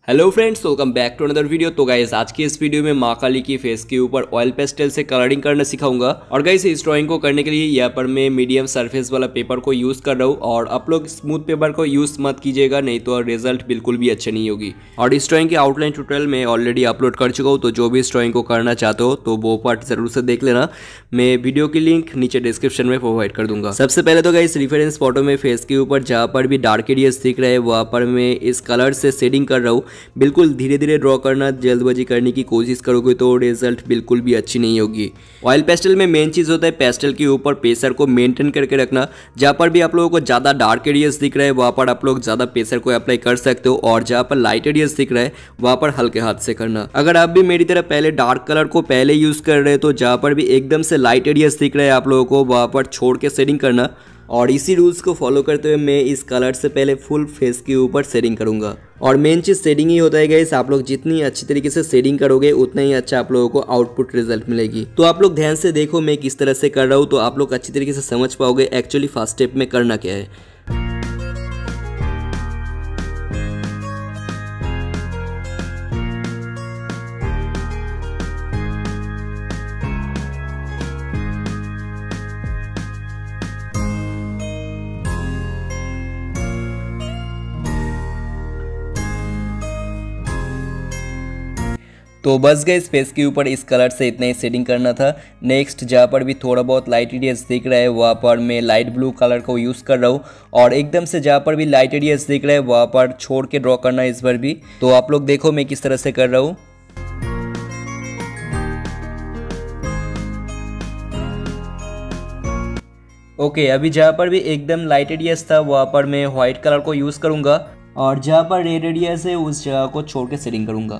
Hello friends, welcome back to another video. तो guys आज की इस वीडियो में माँ काली की फेस के ऊपर ऑयल पेस्टल से कलरिंग करना सिखाऊंगा। और गाइस इस ड्राइंग को करने के लिए यहाँ पर मैं मीडियम सरफेस वाला पेपर को यूज कर रहा हूँ। और आप लोग स्मूथ पेपर को यूज मत कीजिएगा, नहीं तो रिजल्ट बिल्कुल भी अच्छी नहीं होगी। और इस ड्राइंग की आउटलाइन ट्यूटोरियल मैं ऑलरेडी अपलोड कर चुका हूँ, तो जो भी इस ड्राइंग को करना चाहते हो तो वो पार्ट जरूर से देख लेना। मैं वीडियो की लिंक नीचे डिस्क्रिप्शन में प्रोवाइड कर दूंगा। सबसे पहले तो गाइस रेफरेंस फोटो में फेस के ऊपर जहाँ पर भी डार्क एरियाज दिख रहे हैं वहाँ पर मैं इस कलर से शेडिंग कर रहा हूँ। बिल्कुल धीरे धीरे ड्रॉ करना, जल्दबाजी करने की कोशिश करोगे तो रिजल्ट बिल्कुल भी अच्छी नहीं होगी। ऑयल पेस्टल में मेन चीज होता है पेस्टल के ऊपर प्रेशर को मेंटेन करके रखना। जहाँ पर भी आप लोगों को ज्यादा डार्क एरियाज दिख रहा है वहाँ पर आप लोग ज्यादा प्रेशर को अप्लाई कर सकते हो, और जहाँ पर लाइट एरियाज दिख रहा है वहाँ पर हल्के हाथ से करना। अगर आप भी मेरी तरह पहले डार्क कलर को पहले यूज कर रहे हो तो जहाँ पर भी एकदम से लाइट एरियाज दिख रहे हैं आप लोगों को वहाँ पर छोड़ के शेडिंग करना। और इसी रूल्स को फॉलो करते हुए मैं इस कलर से पहले फुल फेस के ऊपर शेडिंग करूंगा। और मेन चीज शेडिंग ही होता है गाइस, आप लोग जितनी अच्छी तरीके से शेडिंग करोगे उतना ही अच्छा आप लोगों को आउटपुट रिजल्ट मिलेगी। तो आप लोग ध्यान से देखो मैं किस तरह से कर रहा हूँ, तो आप लोग अच्छी तरीके से समझ पाओगे एक्चुअली फर्स्ट स्टेप में करना क्या है। तो बस गए फेस के ऊपर इस कलर से इतना ही शेडिंग करना था। नेक्स्ट जहाँ पर भी थोड़ा बहुत लाइट एरियाज दिख रहा है वहाँ पर मैं लाइट ब्लू कलर को यूज़ कर रहा हूँ। और एकदम से जहाँ पर भी लाइट एरियाज दिख रहा है वहाँ पर छोड़ के ड्रॉ करना इस बार भी। तो आप लोग देखो मैं किस तरह से कर रहा हूँ। ओके, अभी जहाँ पर भी एकदम लाइट एरियाज था वहाँ पर मैं व्हाइट कलर को यूज़ करूँगा, और जहाँ पर रेड एरियाज है उस जगह को छोड़ के शेडिंग करूँगा।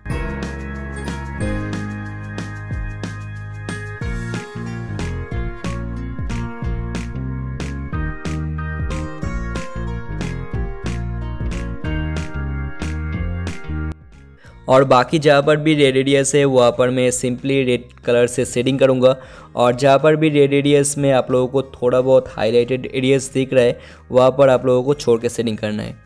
और बाकी जहाँ पर भी रेड एरियास है वहाँ पर मैं सिंपली रेड कलर से शेडिंग करूँगा। और जहाँ पर भी रेड एरियास में आप लोगों को थोड़ा बहुत हाईलाइटेड एरियास दिख रहा है वहाँ पर आप लोगों को छोड़ के शेडिंग करना है।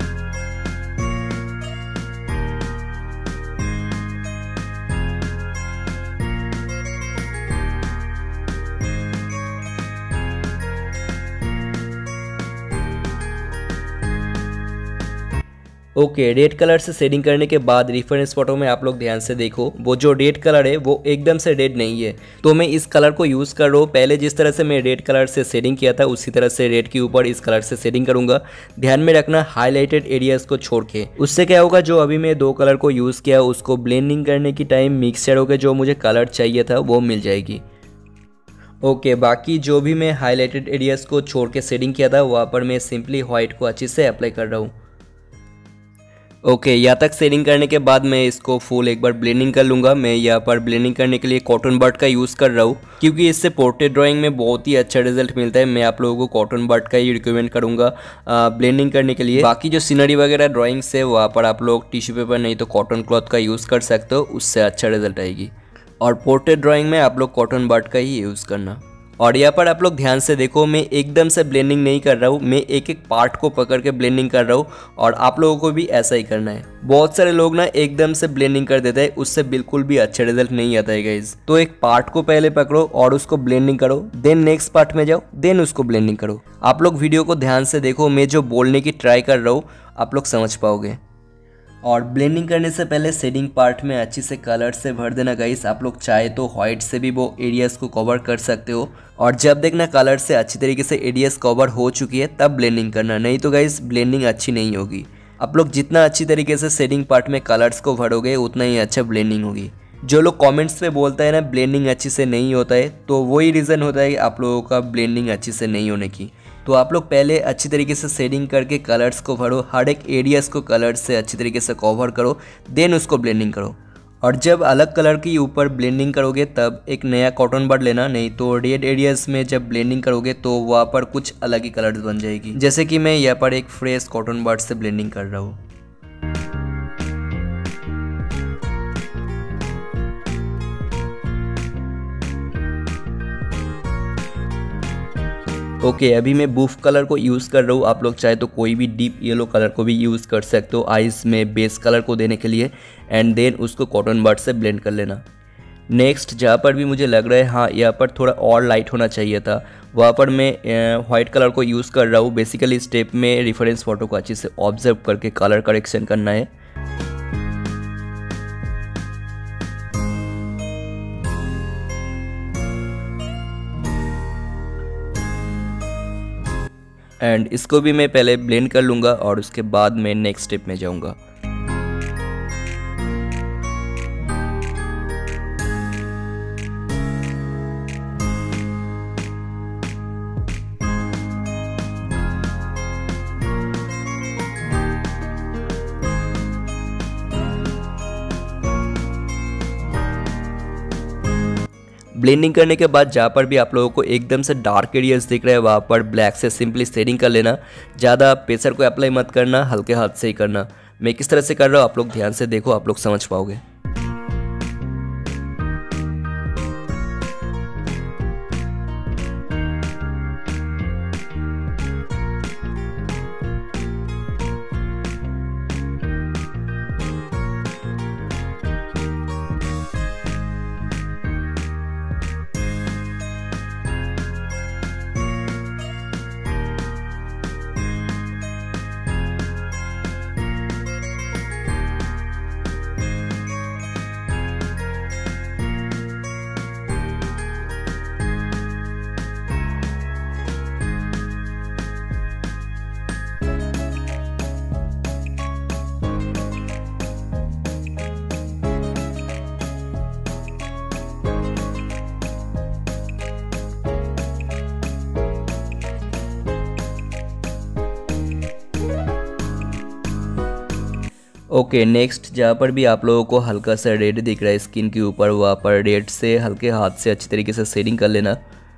ओके, रेड कलर से शेडिंग करने के बाद रेफरेंस फोटो में आप लोग ध्यान से देखो, वो जो रेड कलर है वो एकदम से रेड नहीं है। तो मैं इस कलर को यूज़ कर रहा हूँ। पहले जिस तरह से मैं रेड कलर से शेडिंग किया था उसी तरह से रेड के ऊपर इस कलर से शेडिंग करूँगा। ध्यान में रखना हाईलाइटेड एरियाज को छोड़ के। उससे क्या होगा, जो अभी मैं दो कलर को यूज़ किया उसको ब्लेंडिंग करने की टाइम मिक्स शेडो के जो मुझे कलर चाहिए था वो मिल जाएगी। ओके, बाकी जो भी मैं हाईलाइटेड एरियाज को छोड़ के शेडिंग किया था वहाँ पर मैं सिंपली व्हाइट को अच्छे से अप्लाई कर रहा हूँ। ओके, यहाँ तक शेडिंग करने के बाद मैं इसको फुल एक बार ब्लेंडिंग कर लूँगा। मैं यहाँ पर ब्लेंडिंग करने के लिए कॉटन बड का यूज़ कर रहा हूँ क्योंकि इससे पोर्ट्रेट ड्राइंग में बहुत ही अच्छा रिजल्ट मिलता है। मैं आप लोगों को कॉटन बड का ही रिकमेंड करूँगा ब्लेंडिंग करने के लिए। बाकी जो सीनरी वगैरह ड्राइंग्स है वहाँ पर आप लोग टिश्यू पेपर नहीं तो कॉटन क्लॉथ का यूज़ कर सकते हो, उससे अच्छा रिजल्ट आएगी। और पोर्ट्रेट ड्राइंग में आप लोग कॉटन बड का ही यूज़ करना। और यहाँ पर आप लोग ध्यान से देखो, मैं एकदम से ब्लेंडिंग नहीं कर रहा हूँ, मैं एक एक पार्ट को पकड़ के ब्लेंडिंग कर रहा हूँ। और आप लोगों को भी ऐसा ही करना है। बहुत सारे लोग ना एकदम से ब्लेंडिंग कर देते हैं, उससे बिल्कुल भी अच्छा रिजल्ट नहीं आता है गाइज। तो एक पार्ट को पहले पकड़ो और उसको ब्लेंडिंग करो, देन नेक्स्ट पार्ट में जाओ, देन उसको ब्लेंडिंग करो। आप लोग वीडियो को ध्यान से देखो, मैं जो बोलने की ट्राई कर रहा हूँ आप लोग समझ पाओगे। और ब्लेंडिंग करने से पहले शेडिंग पार्ट में अच्छी से कलर से भर देना गाइस। आप लोग चाहे तो व्हाइट से भी वो एरियाज को कवर कर सकते हो। और जब देखना कलर से अच्छी तरीके से एरियाज कवर हो चुकी है तब ब्लेंडिंग करना, नहीं तो गाइस ब्लेंडिंग अच्छी नहीं होगी। आप लोग जितना अच्छी तरीके से शेडिंग पार्ट में कलर्स को भरोगे उतना ही अच्छा ब्लेंडिंग होगी। जो लोग कमेंट्स पे बोलता है ना ब्लेंडिंग अच्छी से नहीं होता है, तो वही रीज़न होता है आप लोगों का ब्लेंडिंग अच्छी से नहीं होने की। तो आप लोग पहले अच्छी तरीके से शेडिंग करके कलर्स को भरो, हर एक एरियाज को कलर्स से अच्छी तरीके से कवर करो, देन उसको ब्लेंडिंग करो। और जब अलग कलर के ऊपर ब्लेंडिंग करोगे तब एक नया कॉटन बड लेना, नहीं तो रेड एरियाज में जब ब्लेंडिंग करोगे तो वहाँ पर कुछ अलग ही कलर्स बन जाएगी। जैसे कि मैं यहाँ पर एक फ्रेश कॉटन बड से ब्लेंडिंग कर रहा हूँ। ओके, अभी मैं बूफ कलर को यूज़ कर रहा हूँ। आप लोग चाहे तो कोई भी डीप येलो कलर को भी यूज़ कर सकते हो आइज़ में बेस कलर को देने के लिए, एंड देन उसको कॉटन बड से ब्लेंड कर लेना। नेक्स्ट जहाँ पर भी मुझे लग रहा है हाँ यहाँ पर थोड़ा और लाइट होना चाहिए था, वहाँ पर मैं वाइट कलर को यूज़ कर रहा हूँ। बेसिकली स्टेप में रेफरेंस फ़ोटो को अच्छे से ऑब्जर्व करके कलर करेक्शन करना है। एंड इसको भी मैं पहले ब्लेंड कर लूँगा और उसके बाद मैं नेक्स्ट स्टेप में जाऊँगा। ब्लेंडिंग करने के बाद जहाँ पर भी आप लोगों को एकदम से डार्क एरियाज दिख रहे हैं वहाँ पर ब्लैक से सिंपली शेडिंग कर लेना। ज़्यादा प्रेशर को अप्लाई मत करना, हल्के हाथ से ही करना। मैं किस तरह से कर रहा हूँ आप लोग ध्यान से देखो, आप लोग समझ पाओगे। ओके, नेक्स्ट जहाँ पर भी आप लोगों को हल्का सा रेड दिख रहा है स्किन के ऊपर, वहाँ पर रेड से हल्के हाथ से अच्छी तरीके से शेडिंग कर लेना।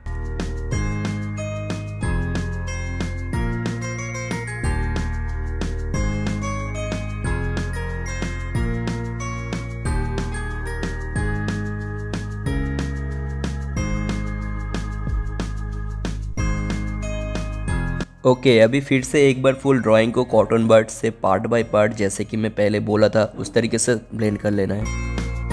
ओके, अभी फिर से एक बार फुल ड्राइंग को कॉटन बड से पार्ट बाय पार्ट जैसे कि मैं पहले बोला था उस तरीके से ब्लेंड कर लेना है।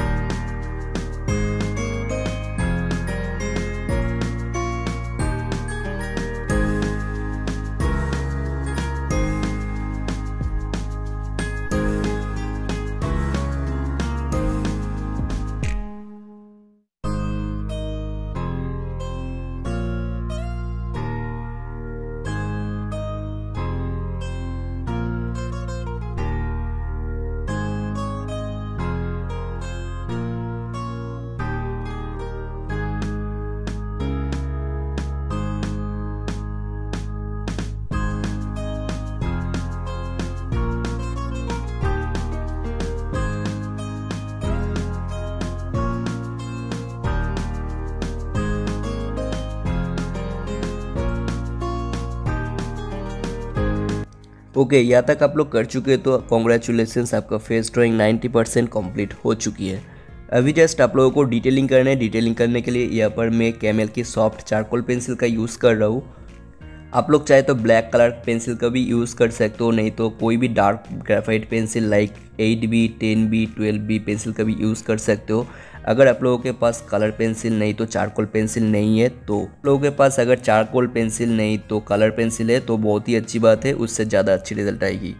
ओके, यहाँ तक आप लोग कर चुके हैं तो कॉन्ग्रेचुलेसन्स, आपका फेस ड्राइंग 90% कंप्लीट हो चुकी है। अभी जस्ट आप लोगों को डिटेलिंग करना है। डिटेलिंग करने के लिए यहाँ पर मैं कैमल की सॉफ्ट चारकोल पेंसिल का यूज़ कर रहा हूँ। आप लोग चाहे तो ब्लैक कलर पेंसिल का भी यूज़ कर सकते हो, नहीं तो कोई भी dark graphite pencil like 8B 10B 12B pencil का भी यूज़ कर सकते हो। अगर आप लोगों के पास कलर पेंसिल नहीं तो चारकोल पेंसिल नहीं है, तो आप लोगों के पास अगर चारकोल पेंसिल नहीं तो कलर पेंसिल है तो बहुत ही अच्छी बात है, उससे ज़्यादा अच्छी रिजल्ट आएगी।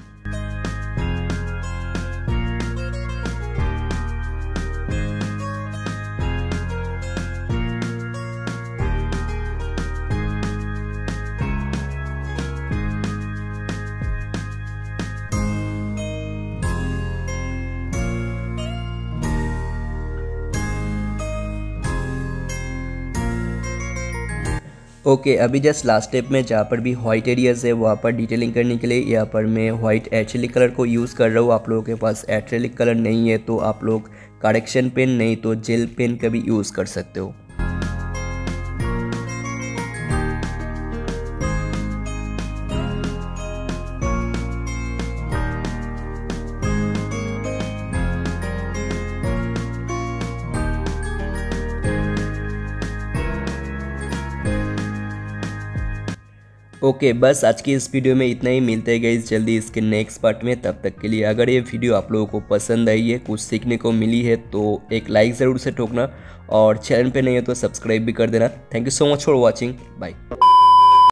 ओके, अभी जस्ट लास्ट स्टेप में जहाँ पर भी वाइट एरियाज है वहाँ पर डिटेलिंग करने के लिए यहाँ पर मैं वाइट एक्रेलिक कलर को यूज़ कर रहा हूँ। आप लोगों के पास एक्रेलिक कलर नहीं है तो आप लोग करेक्शन पेन नहीं तो जेल पेन का भी यूज़ कर सकते हो। ओके, बस आज की इस वीडियो में इतना ही। मिलते हैं गाइस जल्दी इसके नेक्स्ट पार्ट में। तब तक के लिए अगर ये वीडियो आप लोगों को पसंद आई है, कुछ सीखने को मिली है, तो एक लाइक ज़रूर से ठोकना और चैनल पे नहीं है तो सब्सक्राइब भी कर देना। Thank you so much for watching. Bye.